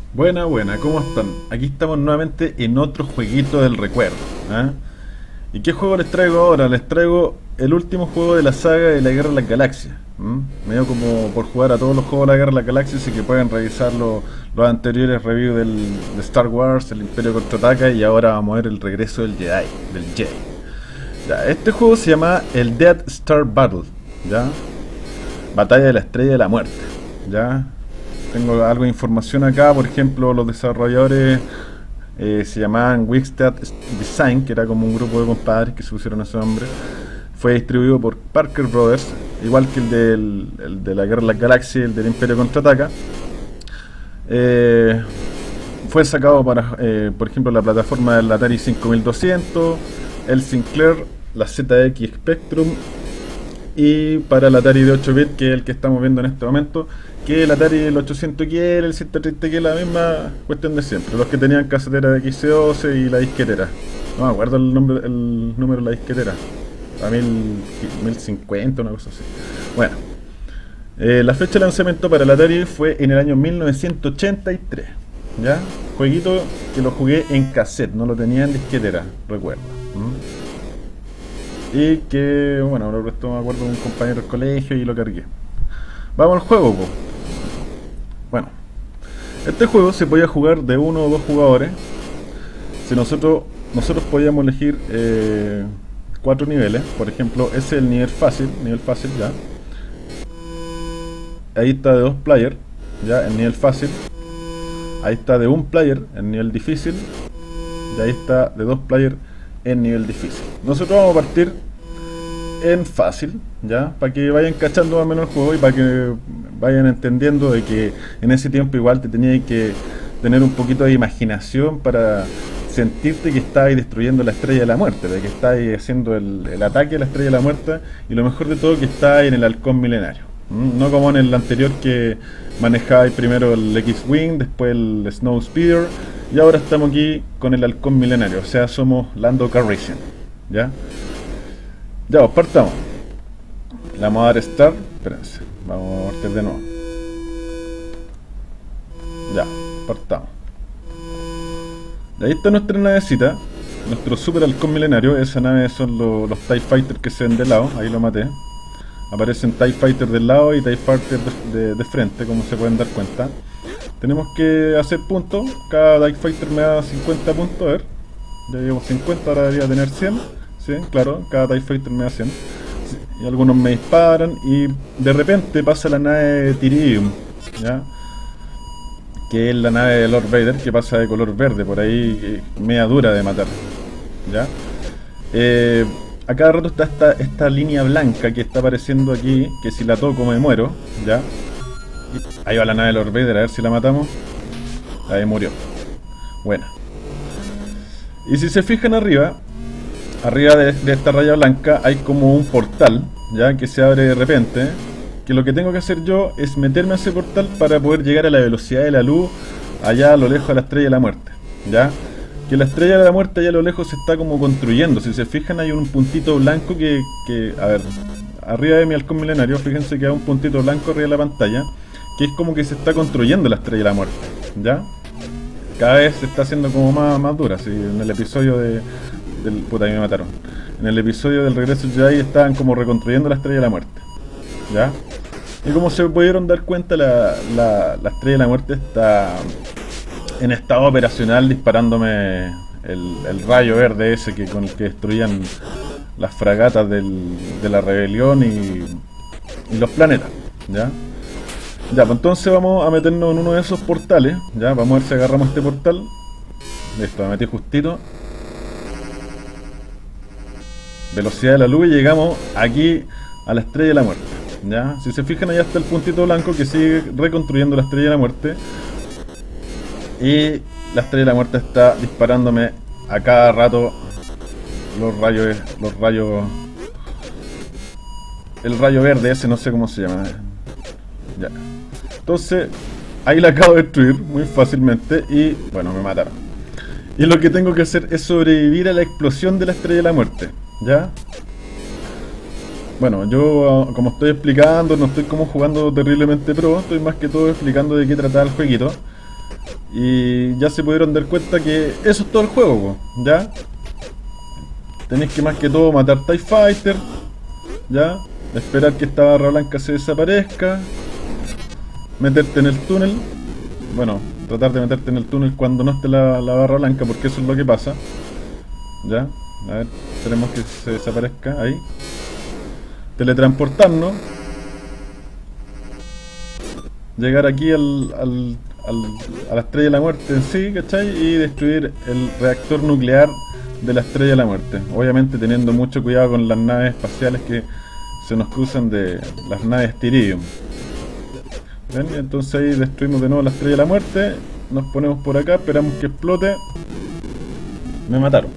Buena, buena, ¿cómo están? Aquí estamos nuevamente en otro jueguito del recuerdo. ¿Ah? ¿Y qué juego les traigo ahora? Les traigo el último juego de la saga de la Guerra de las Galaxias. Medio como por jugar a todos los juegos de la Guerra de las Galaxias y que pueden revisar los anteriores reviews de Star Wars, el Imperio Contraataca y ahora vamos a ver el regreso del Jedi. Ya, este juego se llama el Death Star Battle, ¿ya? Batalla de la Estrella de la Muerte, ¿ya? Tengo algo de información acá, por ejemplo, los desarrolladores se llamaban Wixted Design, que era como un grupo de compadres que se pusieron ese nombre. Fue distribuido por Parker Brothers, igual que el de la Guerra de las Galaxias, el del Imperio Contraataca. Fue sacado para, por ejemplo, la plataforma del Atari 5200, el Sinclair, la ZX Spectrum y para el Atari de 8 bits, que es el que estamos viendo en este momento, que el Atari el 800X, el 130X, la misma cuestión de siempre. Los que tenían casetera de XC12 y la disquetera. No me acuerdo el número de la disquetera. A 1050, una cosa así. Bueno, la fecha de lanzamiento para el Atari fue en el año 1983. ¿Ya? Jueguito que lo jugué en cassette, no lo tenía en disquetera, recuerdo. Y que, bueno, lo prestó, me acuerdo, un compañero del colegio y lo cargué. Vamos al juego, po. Bueno, este juego se podía jugar de uno o dos jugadores. Si nosotros podíamos elegir cuatro niveles. Por ejemplo, ese es el nivel fácil ya. Ahí está de dos players, ya, el nivel fácil. Ahí está de un player, el nivel difícil. Y ahí está de dos players, en nivel difícil. Nosotros vamos a partir en fácil, ya, para que vayan cachando más o menos el juego y para que vayan entendiendo de que en ese tiempo igual te tenías que tener un poquito de imaginación para sentirte que estabas destruyendo la Estrella de la Muerte, de que estabas haciendo el ataque a la Estrella de la Muerte, y lo mejor de todo que estabas en el Halcón Milenario. No como en el anterior que manejabais primero el X-Wing, después el Snow Speeder, y ahora estamos aquí con el Halcón Milenario, o sea, somos Lando Calrissian, ¿ya? Ya, pues partamos. Le vamos a dar Start, espérense, vamos a partir de nuevo. Ya, partamos. Y ahí está nuestra navecita, nuestro Super Halcón Milenario. Esa nave son los TIE Fighters que se ven de lado, ahí lo maté. Aparecen TIE Fighter del lado y TIE Fighter de frente, como se pueden dar cuenta. Tenemos que hacer puntos. Cada TIE Fighter me da 50 puntos. A ver, ya llevo 50, ahora debería tener 100. Sí, claro, cada TIE Fighter me da 100. Sí, y algunos me disparan y de repente pasa la nave Tyrium, ¿ya? Que es la nave de Lord Vader, que pasa de color verde, por ahí media dura de matar, ¿ya? A cada rato está esta línea blanca que está apareciendo aquí, que si la toco me muero, ¿ya? Y ahí va la nave de Lord Vader, a ver si la matamos. Ahí murió. Buena. Y si se fijan arriba de esta raya blanca hay como un portal, ¿ya? Que se abre de repente. Que lo que tengo que hacer yo es meterme a ese portal para poder llegar a la velocidad de la luz allá a lo lejos de la Estrella de la Muerte, ¿ya? Que la Estrella de la Muerte allá a lo lejos se está como construyendo. Si se fijan hay un puntito blanco que a ver, arriba de mi Halcón Milenario, fíjense que hay un puntito blanco arriba de la pantalla, que es como que se está construyendo la Estrella de la Muerte, ¿ya? Cada vez se está haciendo como más dura. ¿Sí? En el episodio del... Puta, a mí me mataron. En el episodio del Regreso de Jedi estaban como reconstruyendo la Estrella de la Muerte, ¿ya? Y como se pudieron dar cuenta, la Estrella de la Muerte está en estado operacional, disparándome el rayo verde ese con el que destruían las fragatas de la rebelión y los planetas, ¿ya? Ya, pues entonces vamos a meternos en uno de esos portales, ¿ya? Vamos a ver si agarramos este portal. Listo, me metí justito. Velocidad de la luz y llegamos aquí a la Estrella de la Muerte, ¿ya? Si se fijan, allá está el puntito blanco que sigue reconstruyendo la Estrella de la Muerte. Y la Estrella de la Muerte está disparándome a cada rato el rayo verde ese, no sé cómo se llama. Ya. Entonces, ahí la acabo de destruir muy fácilmente y, bueno, me mataron. Y lo que tengo que hacer es sobrevivir a la explosión de la Estrella de la Muerte, ¿ya? Bueno, yo como estoy explicando, no estoy como jugando terriblemente pro, estoy más que todo explicando de qué trataba el jueguito. Y ya se pudieron dar cuenta que eso es todo el juego, po, ¿ya? Tenéis que más que todo matar TIE Fighter, ¿ya? Esperar que esta barra blanca se desaparezca, meterte en el túnel, bueno, tratar de meterte en el túnel cuando no esté la barra blanca, porque eso es lo que pasa, ¿ya? A ver, esperemos que se desaparezca, ahí. Teletransportarnos, llegar aquí a la Estrella de la Muerte en sí, ¿cachai? Y destruir el reactor nuclear de la Estrella de la Muerte. Obviamente teniendo mucho cuidado con las naves espaciales que se nos cruzan, de las naves Tiridium. ¿Ven? Entonces ahí destruimos de nuevo la Estrella de la Muerte. Nos ponemos por acá, esperamos que explote. Me mataron.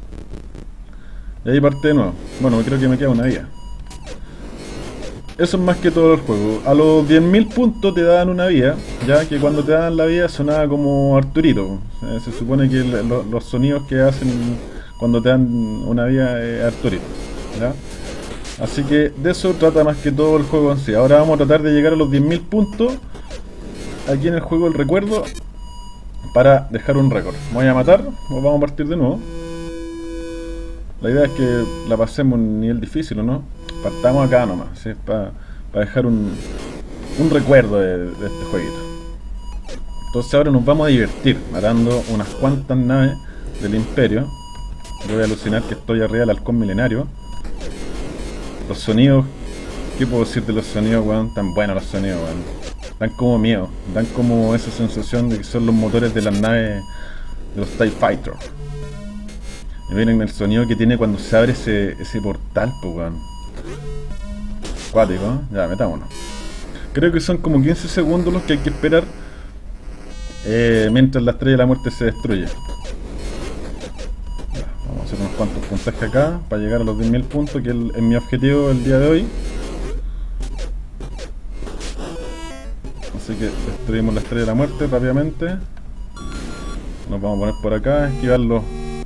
Y ahí parte de nuevo. Bueno, creo que me queda una vida. Eso es más que todo el juego. A los 10.000 puntos te dan una vida, ya que cuando te dan la vida sonaba como Arturito. Se supone que los sonidos que hacen cuando te dan una vida es Arturito, ¿ya? Así que de eso trata más que todo el juego en sí. Ahora vamos a tratar de llegar a los 10.000 puntos aquí en el juego del recuerdo para dejar un récord. ¿Me voy a matar o vamos a partir de nuevo? La idea es que la pasemos en nivel difícil, ¿o no? Partamos acá nomás, ¿sí? Para dejar un recuerdo de este jueguito. Entonces ahora nos vamos a divertir matando unas cuantas naves del Imperio. Yo voy a alucinar que estoy arriba del halcón milenario. Los sonidos, ¿qué puedo decir de los sonidos, weón? Tan buenos los sonidos, weón. Dan como miedo, dan como esa sensación de que son los motores de las naves de los TIE Fighter. Y miren el sonido que tiene cuando se abre ese portal, pues, weón. Cuático, ¿eh? Ya, metámonos. Creo que son como 15 segundos los que hay que esperar mientras la Estrella de la Muerte se destruye. Ya, vamos a hacer unos cuantos puntajes acá para llegar a los 10.000 puntos, que es mi objetivo el día de hoy. Así que destruimos la Estrella de la Muerte rápidamente. Nos vamos a poner por acá, esquivarlo.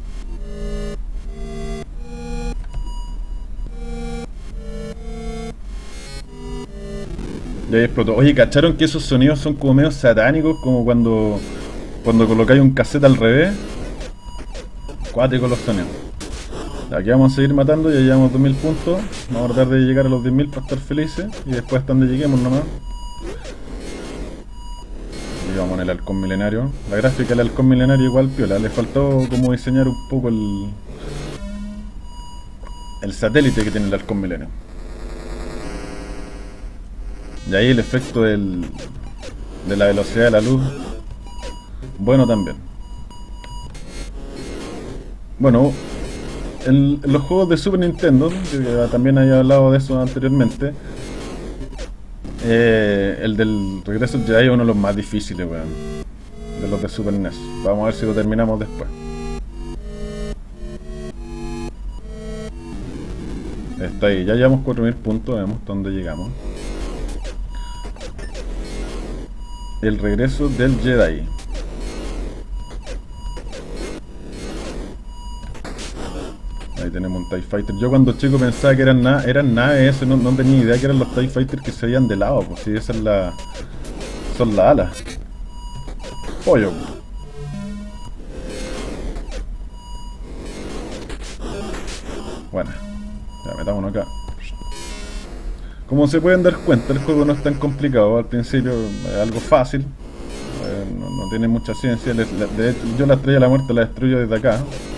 Y ahí explotó. Oye, ¿cacharon que esos sonidos son como medio satánicos? Como cuando colocáis un cassette al revés. Cuáticos los sonidos. Aquí vamos a seguir matando, ya llevamos 2.000 puntos. Vamos a tratar de llegar a los 10.000 para estar felices. Y después hasta donde lleguemos nomás. Y vamos en el halcón milenario. La gráfica del halcón milenario igual piola. Le faltó como diseñar un poco el satélite que tiene el halcón milenario. Y ahí el efecto de la velocidad de la luz, bueno también. Bueno, en los juegos de Super Nintendo, que también había hablado de eso anteriormente, el del Regreso del Jedi es uno de los más difíciles, weón, de los de Super NES. Vamos a ver si lo terminamos después. Está ahí, ya llevamos 4.000 puntos, vemos dónde llegamos. El regreso del Jedi. Ahí tenemos un TIE Fighter. Yo cuando chico pensaba que eran naves, eso no tenía idea que eran los TIE Fighters que se veían de lado, pues si esas son las alas. Pollo. Bueno, ya metámonos acá. Como se pueden dar cuenta, el juego no es tan complicado. Al principio es algo fácil, no tiene mucha ciencia. De hecho, yo la Estrella de la Muerte la destruyo desde acá.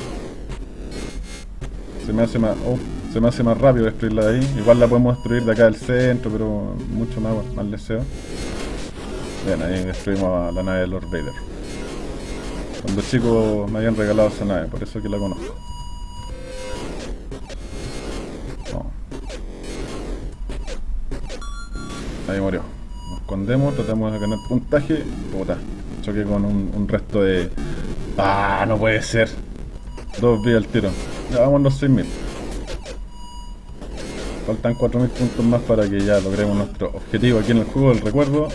Se me hace más rápido destruirla de ahí. Igual la podemos destruir de acá del centro, pero mucho más deseo. Bien, ahí destruimos a la nave de Lord Vader. Cuando chicos me habían regalado esa nave, por eso que la conozco. Ahí murió. Nos escondemos, tratamos de ganar puntaje. Puta, choqué con un resto de... ¡Ah! No puede ser. 2 vidas al tiro. Ya vamos a los 6.000. Faltan 4.000 puntos más para que ya logremos nuestro objetivo aquí en el juego del recuerdo.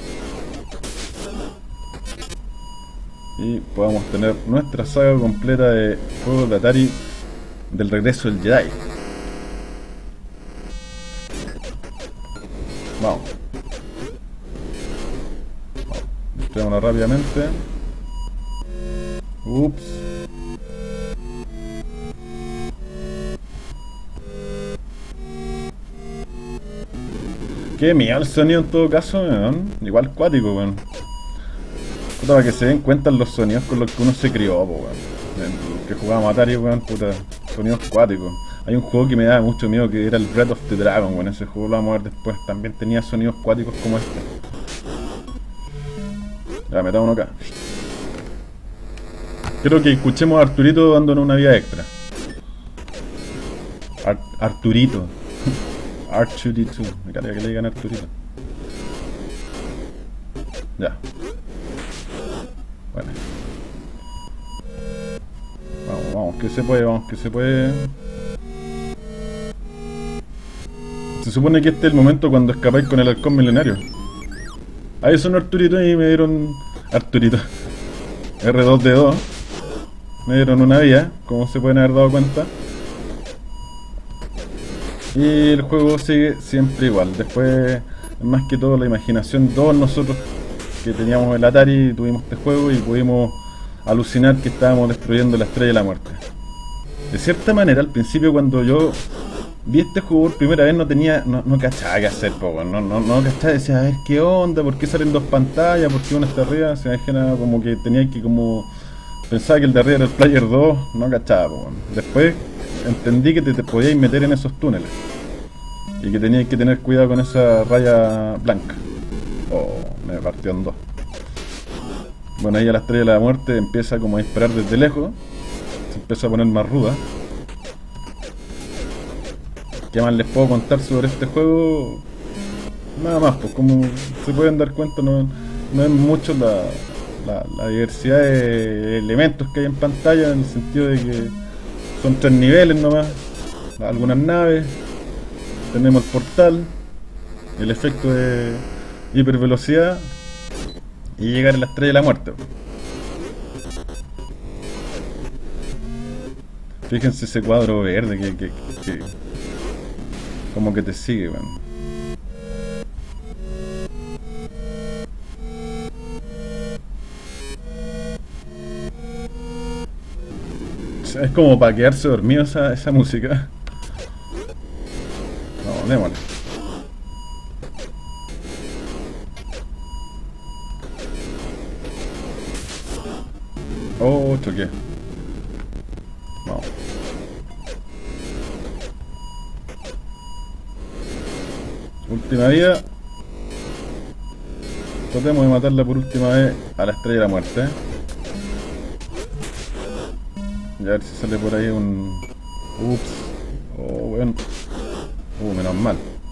Y podamos tener nuestra saga completa de juegos de Atari del Regreso del Jedi. Vamos. Destruámonos rápidamente. Ups. Qué miedo el sonido en todo caso, weón. Igual cuático, weón. Puta, para que se den cuenta los sonidos con los que uno se crió, po, weón. Que jugábamos Atari, weón, puta. Sonidos cuáticos. Hay un juego que me daba mucho miedo que era el Breath of the Dragon, weón. Ese juego lo vamos a ver después. También tenía sonidos cuáticos como este. Ya, metamos uno acá. Creo que escuchemos a Arturito dándonos una vida extra. Arturito. R2D2. Me carga que le digan Arturito. Ya. Bueno. Vamos, vamos, que se puede, vamos, que se puede. Se supone que este es el momento cuando escapáis con el halcón milenario. Ahí son Arturito y me dieron... Arturito. R2D2. Me dieron una vía, como se pueden haber dado cuenta. Y el juego sigue siempre igual. Después, más que todo, la imaginación de todos nosotros que teníamos el Atari, tuvimos este juego y pudimos alucinar que estábamos destruyendo la Estrella de la Muerte. De cierta manera, al principio cuando yo vi este juego por primera vez no cachaba qué hacer, no cachaba, decía, a ver qué onda, por qué salen dos pantallas, por qué una está arriba, se me imagina como que tenía que como... Pensaba que el de arriba era el Player 2, no cachaba, Después entendí que te podías meter en esos túneles y que tenías que tener cuidado con esa raya blanca. Oh, me partió en dos. Bueno, ahí a la Estrella de la Muerte empieza como a disparar desde lejos, se empieza a poner más ruda. ¿Qué más les puedo contar sobre este juego? Nada más, pues como se pueden dar cuenta no es mucho la diversidad de elementos que hay en pantalla, en el sentido de que son 3 niveles nomás, algunas naves, tenemos el portal, el efecto de hipervelocidad y llegar a la Estrella de la Muerte. Fíjense ese cuadro verde que como que te sigue, weón. Es como para quedarse dormido esa música. Vamos, démosle. Oh, choqué. Vamos. Última vida. Tratemos de matarla por última vez a la Estrella de la Muerte. Y a ver si sale por ahí un... Ups. Oh, bueno. Menos mal.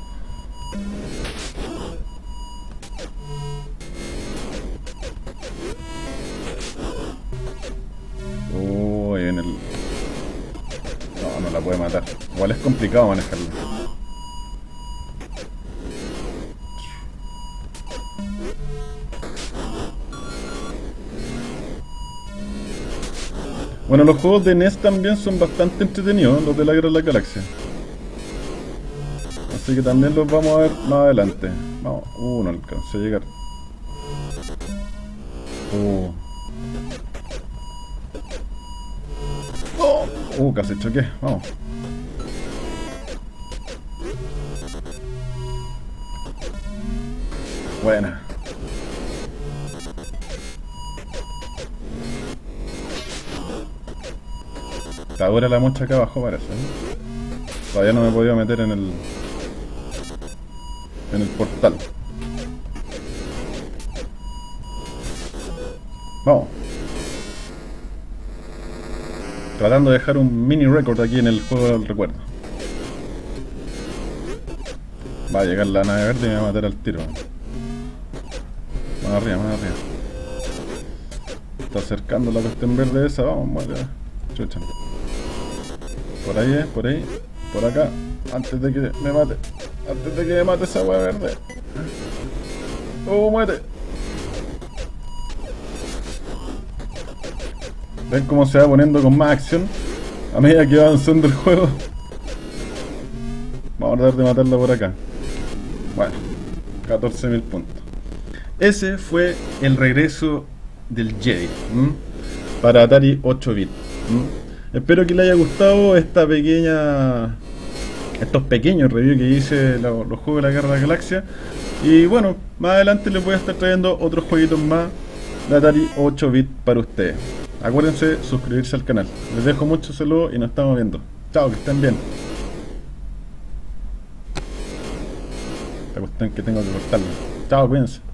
Oh, ahí viene el... No la puede matar. Igual es complicado manejarlo. Bueno, los juegos de NES también son bastante entretenidos, los de la Guerra de la Galaxia. Así que también los vamos a ver más adelante. Vamos, no alcancé a llegar. Casi choqué, vamos. Buena. Está dura la mocha acá abajo, parece, ¿eh? Todavía no me he podido meter en el portal. Vamos. Tratando de dejar un mini record aquí en el juego del recuerdo. Va a llegar la nave verde y me va a matar al tiro. Más arriba, más arriba. Está acercando la cuestión verde esa, vamos, muere. Chucha. Por ahí, por ahí, por acá. Antes de que me mate. Antes de que me mate esa hueá verde. Muere. Ven cómo se va poniendo con más acción a medida que va avanzando el juego. Vamos a tratar de matarla por acá. Bueno, 14.000 puntos. Ese fue el regreso del Jedi. para Atari 8 bits. Espero que les haya gustado esta pequeña, estos pequeños reviews que hice los juegos de la Guerra de la Galaxia. Y bueno, más adelante les voy a estar trayendo otros jueguitos más de Atari 8 bits para ustedes. Acuérdense suscribirse al canal. Les dejo muchos saludos y nos estamos viendo. Chao, que estén bien. La cuestión que tengo que cortarlo. Chao, cuídense.